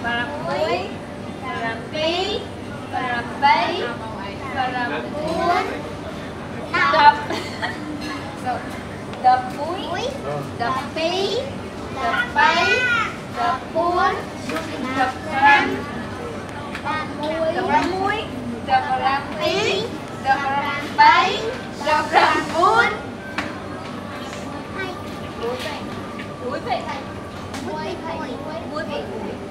muối, ký, bấy, cuốn, đập muối, đập ký, đập bấy, đập cuốn, đập răm, đập muối, đập ký, đập bấy, đập cuốn. Muối vậy. Muối vậy. Muối vậy.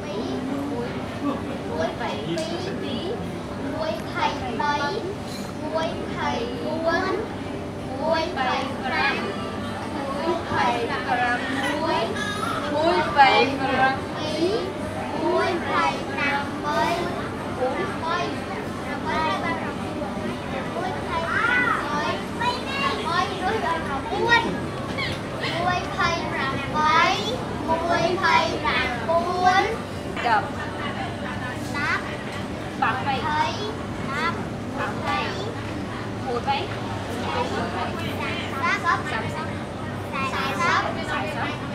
Muối vậy. Tí. Muối thầy bấy. Muối thầy cuốn. Muối vậy gram. Muối vậy gram muối. Muối vậy gram tí. Muối vậy gram bấy. Muối vậy gram bấy. Muối thầy gram bấy. Muối đối với học cuốn. Muối thầy gram bấy. Muối thầy gram cuốn. Đập. Đáp. Bằng vậy. Thấy. Đáp. Bằng vậy. Muối vậy. Sắp. Sắp. Sắp. Sắp. Sắp.